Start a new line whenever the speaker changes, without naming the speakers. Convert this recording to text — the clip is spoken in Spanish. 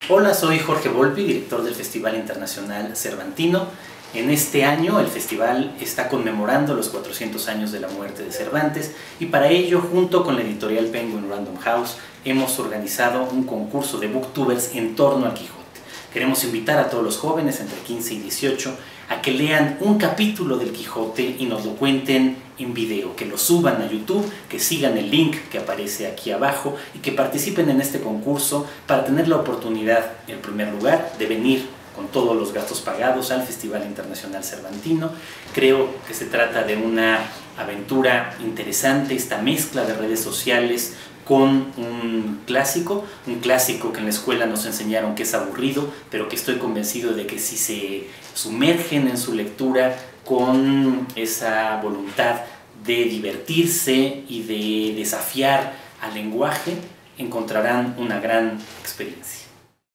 Hola, soy Jorge Volpi, director del Festival Internacional Cervantino. En este año el festival está conmemorando los 400 años de la muerte de Cervantes y para ello, junto con la editorial Penguin Random House, hemos organizado un concurso de booktubers en torno al Quijote. Queremos invitar a todos los jóvenes entre 15 y 18 a que lean un capítulo del Quijote y nos lo cuenten en video, que lo suban a YouTube, que sigan el link que aparece aquí abajo y que participen en este concurso para tener la oportunidad, en primer lugar, de venir con todos los gastos pagados al Festival Internacional Cervantino. Creo que se trata de una aventura interesante, esta mezcla de redes sociales con un clásico que en la escuela nos enseñaron que es aburrido, pero que estoy convencido de que si se sumergen en su lectura con esa voluntad de divertirse y de desafiar al lenguaje, encontrarán una gran experiencia.